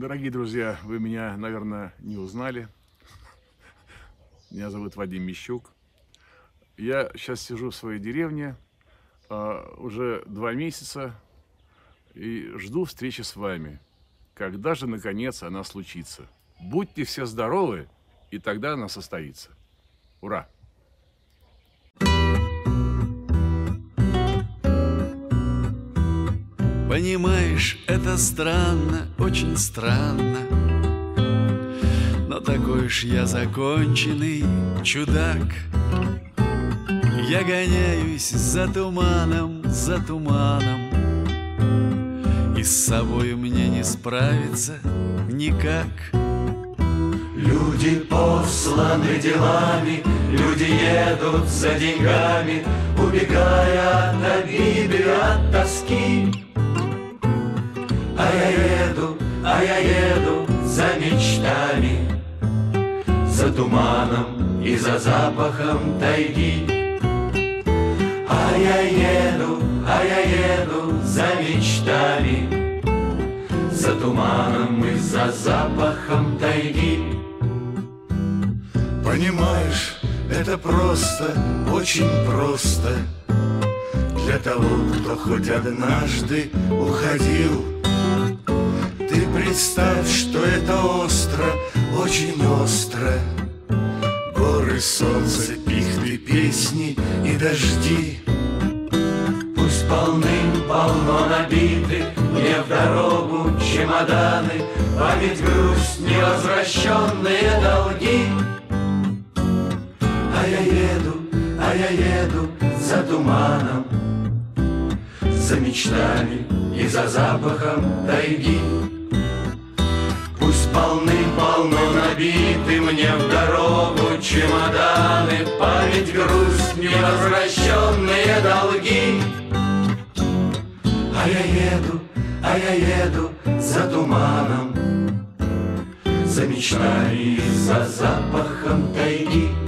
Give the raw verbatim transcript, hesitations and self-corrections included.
Дорогие друзья, вы меня, наверное, не узнали. Меня зовут Вадим Мищук. Я сейчас сижу в своей деревне а, уже два месяца и жду встречи с вами. Когда же, наконец, она случится? Будьте все здоровы, и тогда она состоится. Ура! Понимаешь, это странно, очень странно, но такой уж я законченный чудак. Я гоняюсь за туманом, за туманом, и с собой мне не справиться никак. Люди посланы делами, люди едут за деньгами, убегая от обиды, от тоски. А я еду, а я еду за мечтами, за туманом и за запахом тайги. А я еду, а я еду за мечтами, за туманом и за запахом тайги. Понимаешь, это просто, очень просто для того, кто хоть однажды уходил. Ты представь, что это остро, очень остро. Горы, солнце, пихты, песни и дожди. Пусть полным-полно набиты мне в дорогу чемоданы, память, грусть, невозвращенные долги. А я еду, а я еду за туманом, за мечтами и за запахом тайги. Пусть полным-полно набиты мне в дорогу чемоданы, память, грусть, невозвращенные долги. А я еду, а я еду за туманом, за мечтами и за запахом тайги.